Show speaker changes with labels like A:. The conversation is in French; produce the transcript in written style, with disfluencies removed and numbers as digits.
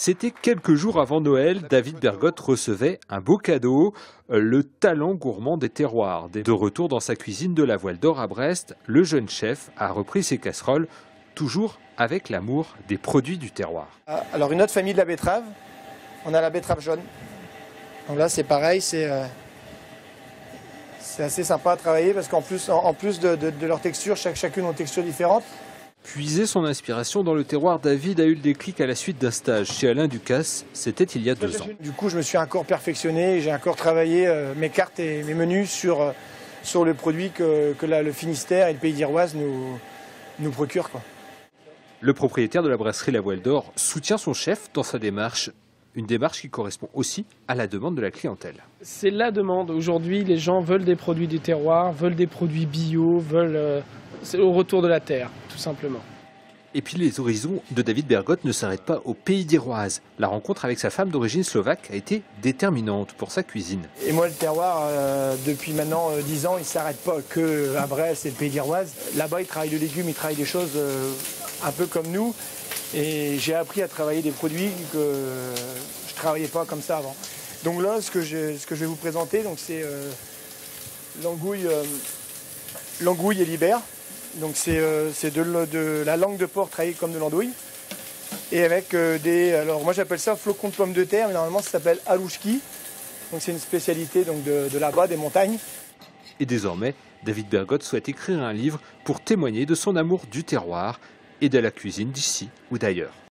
A: C'était quelques jours avant Noël, David Bergotte recevait un beau cadeau, le talent gourmand des terroirs. De retour dans sa cuisine de la Voile d'Or à Brest, le jeune chef a repris ses casseroles, toujours avec l'amour des produits du terroir.
B: Alors une autre famille de la betterave, on a la betterave jaune. Donc là c'est pareil, c'est assez sympa à travailler parce qu'en plus, de leur texture, chacune a une texture différente.
A: Puiser son inspiration dans le terroir, David a eu le déclic à la suite d'un stage chez Alain Ducasse. C'était il y a 2 ans.
B: Du coup, je me suis encore perfectionné, j'ai encore travaillé mes cartes et mes menus sur le produit que le Finistère et le Pays d'Iroise nous procurent, quoi.
A: Le propriétaire de la brasserie La Voile d'Or soutient son chef dans sa démarche. Une démarche qui correspond aussi à la demande de la clientèle.
C: C'est la demande. Aujourd'hui, les gens veulent des produits du terroir, veulent des produits bio, veulent au retour de la terre, tout simplement.
A: Et puis les horizons de David Bergotte ne s'arrêtent pas au Pays d'Iroise. La rencontre avec sa femme d'origine slovaque a été déterminante pour sa cuisine.
B: Et moi, le terroir, depuis maintenant 10 ans, il ne s'arrête pas qu'à Brest et le Pays d'Iroise. Là-bas, ils travaillent le légume, ils travaillent des choses un peu comme nous. Et j'ai appris à travailler des produits que je ne travaillais pas comme ça avant. Donc là, ce que je vais vous présenter, c'est l'angouille et libère. Donc c'est de la langue de porc travaillée comme de l'andouille. Et avec alors moi j'appelle ça flocon de pommes de terre, mais normalement ça s'appelle alouchki. Donc c'est une spécialité donc de là-bas, des montagnes.
A: Et désormais, David Bergotte souhaite écrire un livre pour témoigner de son amour du terroir et de la cuisine d'ici ou d'ailleurs.